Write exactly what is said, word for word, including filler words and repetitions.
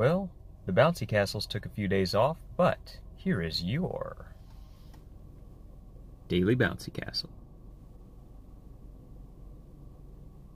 Well, the bouncy castles took a few days off, but here is your Daily Bouncy Castle.